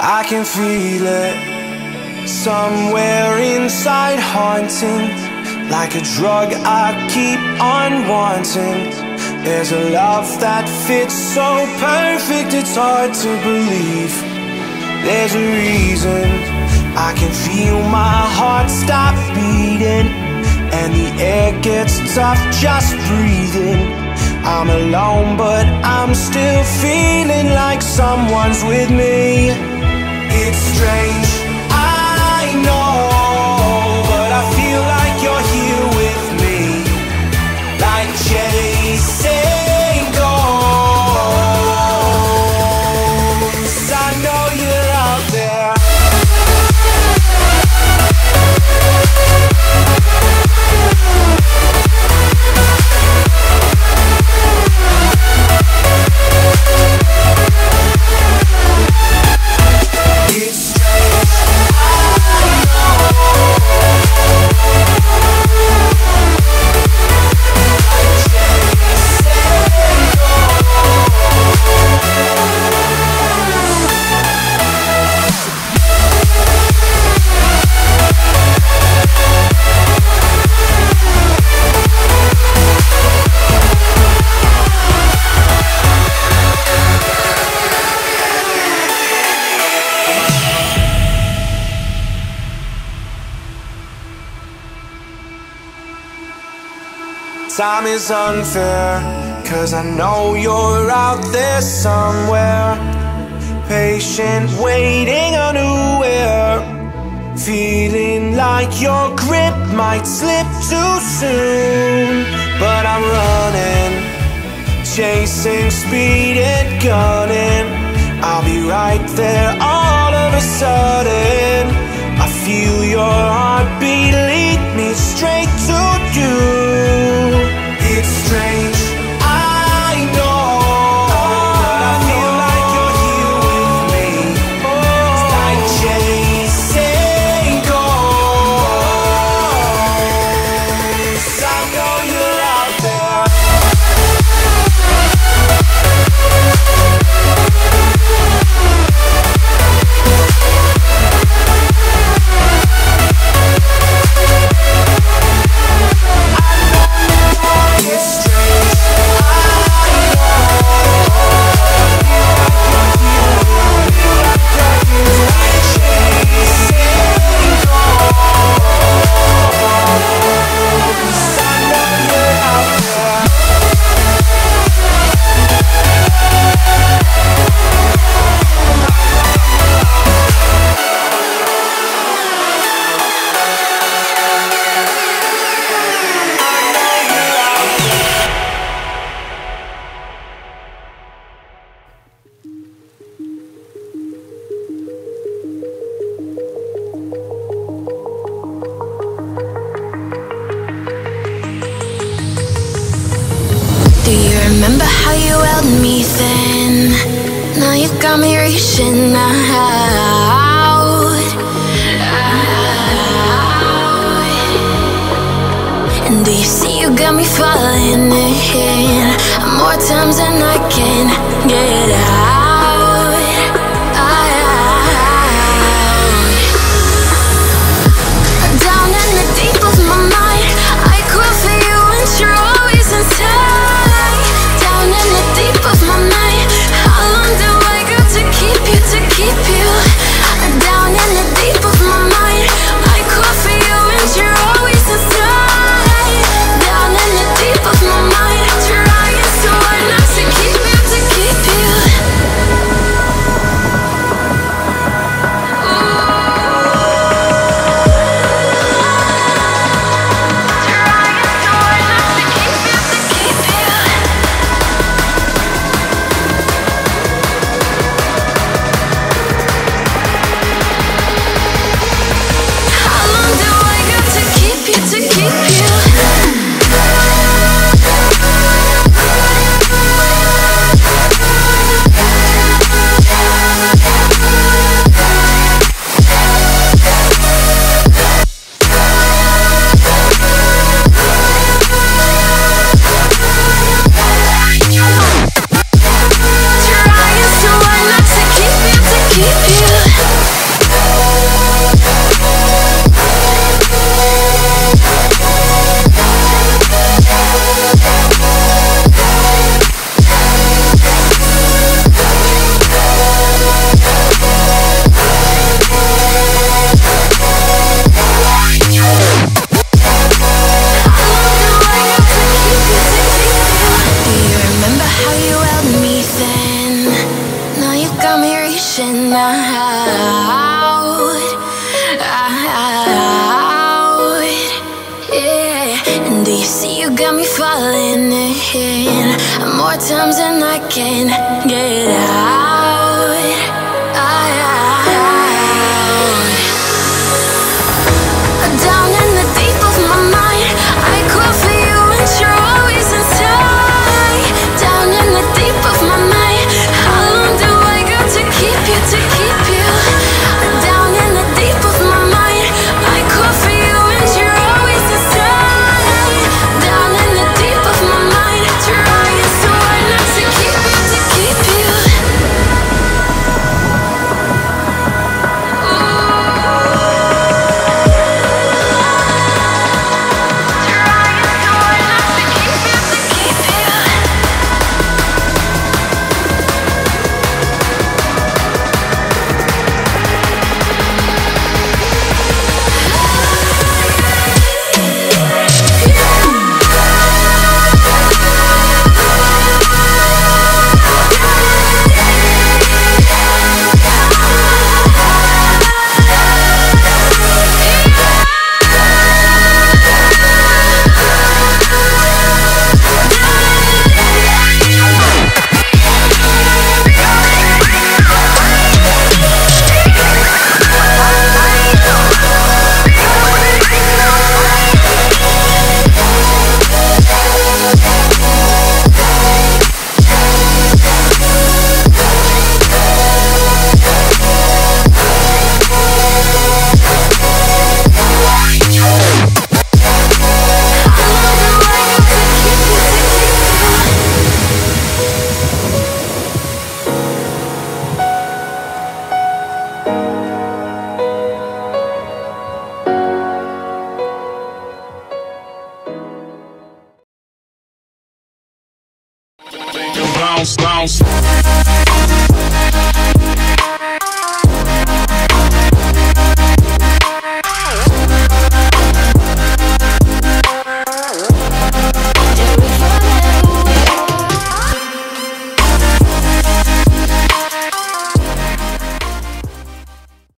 I can feel it somewhere inside, haunting, like a drug I keep on wanting. There's a love that fits so perfect, it's hard to believe. There's a reason I can feel my heart stop beating, and the air gets tough just breathing. I'm alone, but I'm still feeling like someone's with me. It's strange, I know, but I feel like you're here with me, like chasing ghosts. I know you're out there. Time is unfair, 'cause I know you're out there somewhere, patient, waiting unaware, feeling like your grip might slip too soon. But I'm running, chasing speed and gunning. I'll be right there all of a sudden. I feel your heartbeat lead me straight to you. It's strange, I know, but I feel like you're here with me. It's like chasing ghosts. I know you're out there. Remember how you held me then? Now you got me reaching out. And do you see you got me falling in more times than I can get out. Down in the deep of my mind, I crawl for you and you're always inside. Down in the deep of my mind, how long do I got to keep you, to keep you? Down in the deep of my mind, I crawl for you and you're always inside. Down in the deep of my mind, trying so hard not to keep you, to keep you. pushing out, yeah. And do you see you got me falling in more times than I can get out, Down in the deep of my mind, I crawl for you and you're always inside. Down in the deep of my mind, how long do I got to keep you, to keep you? Down in the deep of my mind, I crawl for you and you're always inside. Down in the deep of my mind, trying so hard not to keep you, to keep you. Bounce, bounce.